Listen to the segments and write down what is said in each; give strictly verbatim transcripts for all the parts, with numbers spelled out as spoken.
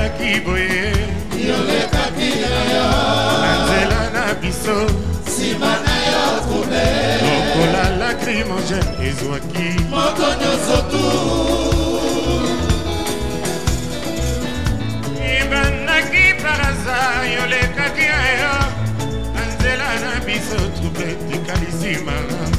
ezalaki boye yolekaki na yo na nzela na biso nsima na yo trouble lokola lacrymogène ezwaki moto nyonso tu ebandaki paraza yolekaki na yo na nzela na biso trouble tikalisima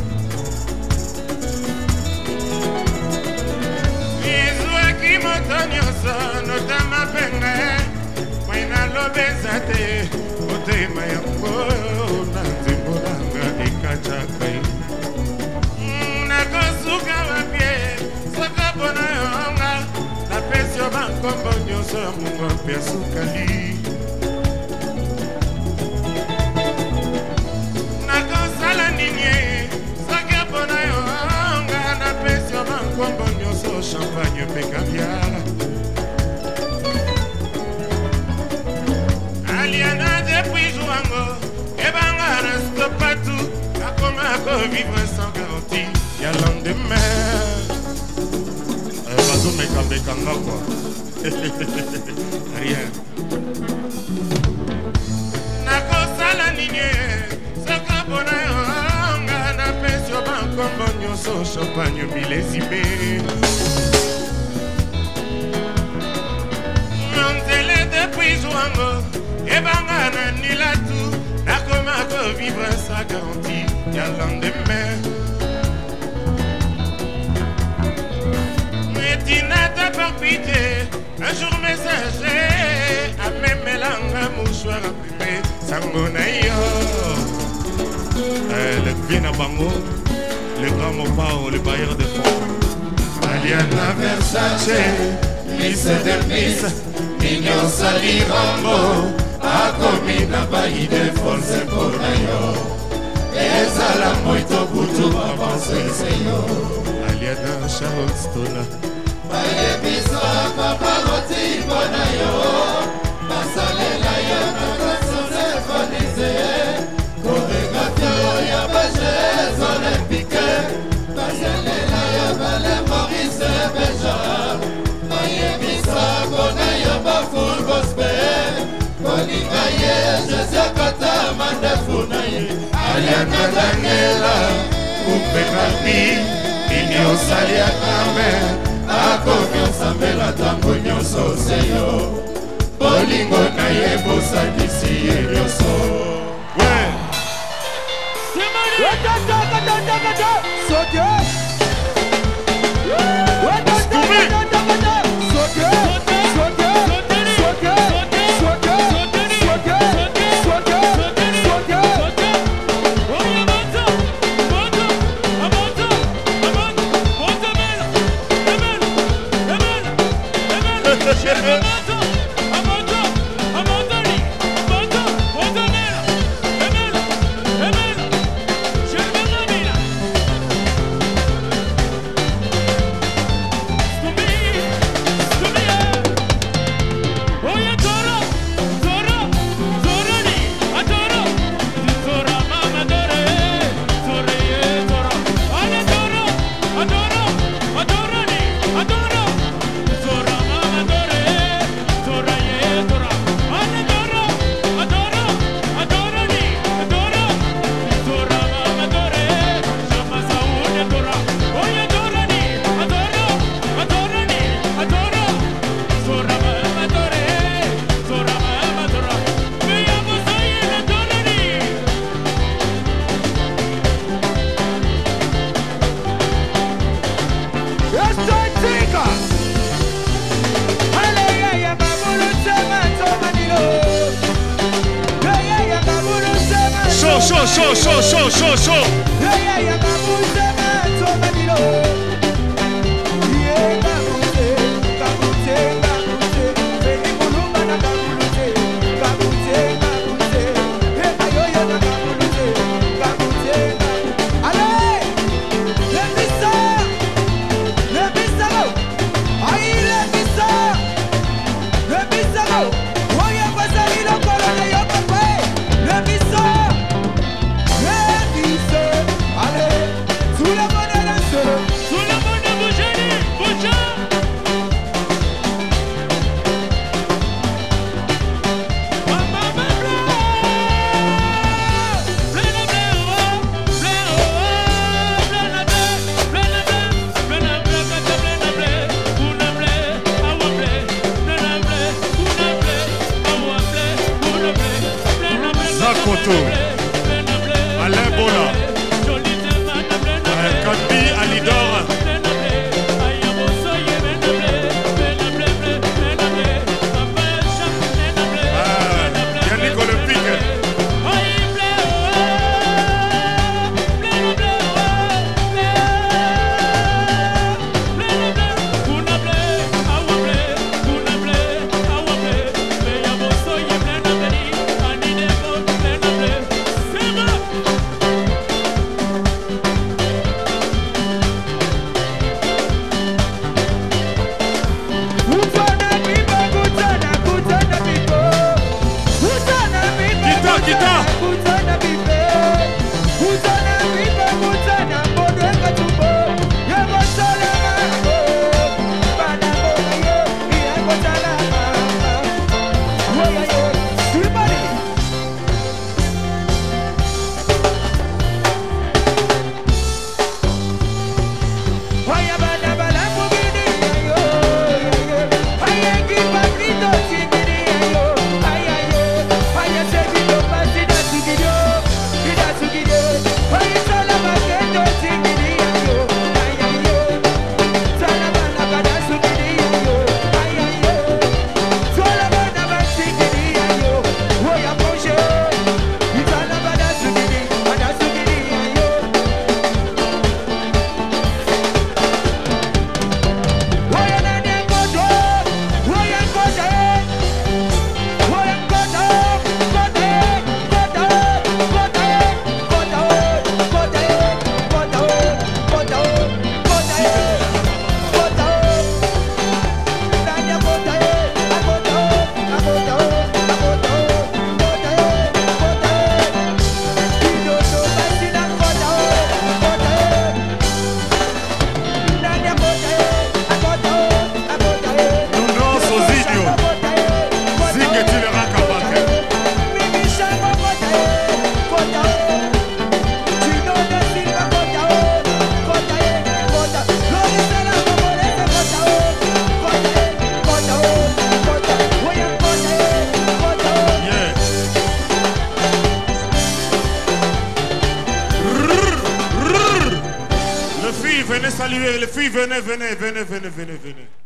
ezwaki moto nyonso notama penge mai nalobeza te motema yango na nzembo nanga ekataka ye nakosuka bapie soka mpona yonga napesi yo bankombo nyonso ya mungo mpe asukali nakosala nini soki mpona yonga napesi yo bankombo nyonso champagne mpe caviar aliana depuis joango ebanga na stopatu nakoma kovivre sans garantie ya lendemain bazomekambekanga kwa rien nakosala nini soka mpona yonga napesi yo bankombo nyonso champagne milesibe nzele depuis joango ebanga na nilatu nakoma kovivre sa garantie ya lendemain etinata par pitié un jour messager amemelanga mouchoir apime sango na yo le vie na bango le grand mopao le bailleur de fonds Aliana Versace Miss Dermis Mignon Sali Rambo akomi na baide force mpona yo ezala moito butu bapansese yo Aliana Charleston bayebisa baparoti mpona yo basalela yo na basosefonize koregrafio ya bajeux olympique basalela yo bale Maurice Beja bayebisa mpona yo baful gospel kolinga ye Jésus kata mandefu na ye Aliana Daniela Kupenapi Nini osali ya kame akomi osambela ntango nyonso seyo bolingo na ye bosakisi ye nyonso Show, show, show, show, show, show. Allez, sous la monnaie d'un seul. photo. Alain Bola. Kambi Alidor. Yannick Olympique. Venez saluer les filles, venez, venez, venez, venez, venez, venez.